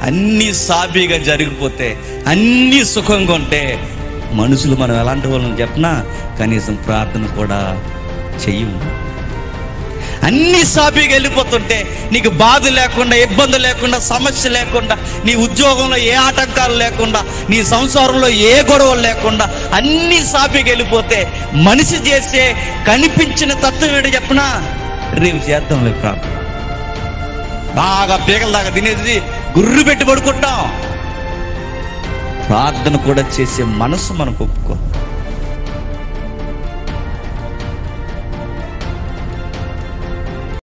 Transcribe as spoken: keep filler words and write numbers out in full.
అన్నీ సాఫీగా జరిగిపోతే, అన్నీ సుఖంగా ఉంటే మనుషులు మనం ఎలాంటి వాళ్ళని చెప్పినా కనీసం ప్రార్థన కూడా చెయ్యము. అన్నీ సాఫీగా వెళ్ళిపోతుంటే, నీకు బాధ లేకుండా, ఇబ్బంది లేకుండా, సమస్య లేకుండా, నీ ఉద్యోగంలో ఏ ఆటంకాలు లేకుండా, నీ సంసారంలో ఏ గొడవలు లేకుండా అన్నీ సాఫీగా వెళ్ళిపోతే మనిషి చేసే కనిపించిన తత్వం ఏంటి చెప్పనా? రేపు చేద్దాం లేదు ప్రార్థన. బాగా పీకల దాకా తినేసి గుర్రు పెట్టి పడుకుంటాం. ప్రార్థన కూడా చేసే మనసు మనకు ఒప్పుకో.